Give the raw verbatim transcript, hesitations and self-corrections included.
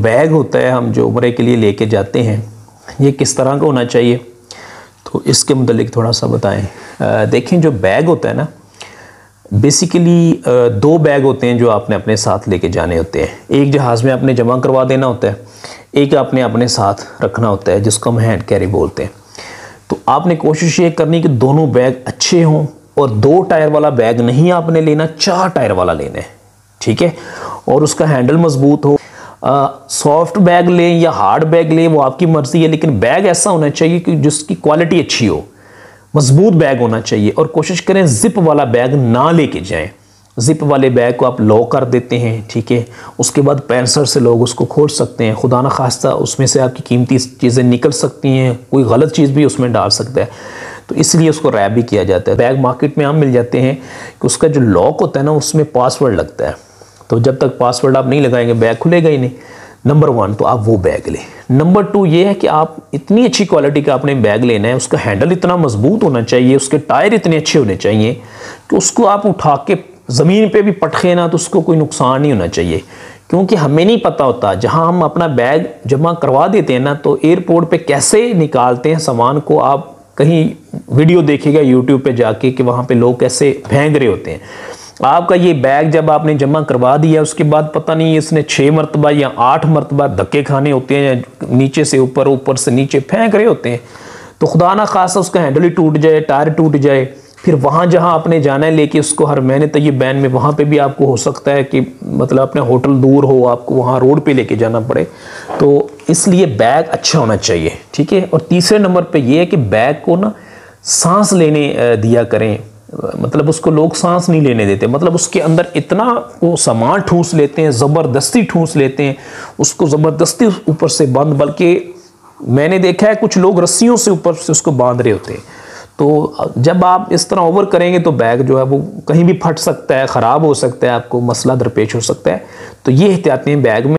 Bag होता है हम जो उम्रे के लिए लेके जाते हैं, ये किस तरह का होना चाहिए, तो इसके मुतालिक थोड़ा सा बताएं। देखें, जो बैग होता है ना, बेसिकली दो बैग होते हैं जो आपने अपने साथ लेके जाने होते हैं। एक जहाज़ में आपने जमा करवा देना होता है, एक आपने अपने साथ रखना होता है जिसको हम हैंड कैरी बोलते हैं। तो आपने कोशिश ये करनी कि दोनों बैग अच्छे हों, और दो टायर वाला बैग नहीं आपने लेना, चार टायर वाला लेना है, ठीक है। और उसका हैंडल मजबूत हो। सॉफ्ट बैग लें या हार्ड बैग लें, वो आपकी मर्ज़ी है, लेकिन बैग ऐसा होना चाहिए कि जिसकी क्वालिटी अच्छी हो, मजबूत बैग होना चाहिए। और कोशिश करें जिप वाला बैग ना लेके जाएं। जिप वाले बैग को आप लॉक कर देते हैं, ठीक है, उसके बाद पेंसर से लोग उसको खोल सकते हैं, खुदा न खास्ता उसमें से आपकी कीमती चीज़ें निकल सकती हैं, कोई गलत चीज़ भी उसमें डाल सकता है, तो इसलिए उसको रैप भी किया जाता है। बैग मार्केट में हम मिल जाते हैं कि उसका जो लॉक होता है ना, उसमें पासवर्ड लगता है, तो जब तक पासवर्ड आप नहीं लगाएंगे बैग खुलेगा ही नहीं। नंबर वन तो आप वो बैग लें। नंबर टू ये है कि आप इतनी अच्छी क्वालिटी का आपने बैग लेना है, उसका हैंडल इतना मजबूत होना चाहिए, उसके टायर इतने अच्छे होने चाहिए कि उसको आप उठा के ज़मीन पे भी पटखे ना तो उसको कोई नुकसान नहीं होना चाहिए। क्योंकि हमें नहीं पता होता, जहां हम अपना बैग जमा करवा देते हैं ना, तो एयरपोर्ट पे कैसे निकालते हैं सामान को, आप कहीं वीडियो देखिएगा यूट्यूब पे जाके कि वहाँ पे लोग कैसे फेंक रहे होते हैं। आपका ये बैग जब आपने जमा करवा दिया, उसके बाद पता नहीं इसने छः मरतबा या आठ मरतबा धक्के खाने होते हैं, या नीचे से ऊपर, ऊपर से नीचे फेंक रहे होते हैं, तो खुदा ना खासा उसका हैंडल ही टूट जाए, टायर टूट जाए, फिर वहाँ जहाँ आपने जाना है लेके उसको हर महीने तय्यब बैन में, वहाँ पे भी आपको हो सकता है कि मतलब अपने होटल दूर हो, आपको वहाँ रोड पे लेके जाना पड़े, तो इसलिए बैग अच्छा होना चाहिए, ठीक है। और तीसरे नंबर पे ये है कि बैग को ना सांस लेने दिया करें, मतलब उसको लोग सांस नहीं लेने देते, मतलब उसके अंदर इतना वो सामान ठूस लेते हैं, ज़बरदस्ती ठूस लेते हैं, उसको ज़बरदस्ती ऊपर से बंद, बल्कि मैंने देखा है कुछ लोग रस्सियों से ऊपर से उसको बांध रहे होते हैं। तो जब आप इस तरह ओवर करेंगे तो बैग जो है वो कहीं भी फट सकता है, ख़राब हो सकता है, आपको मसला दरपेश हो सकता है। तो ये एहतियातें बैग में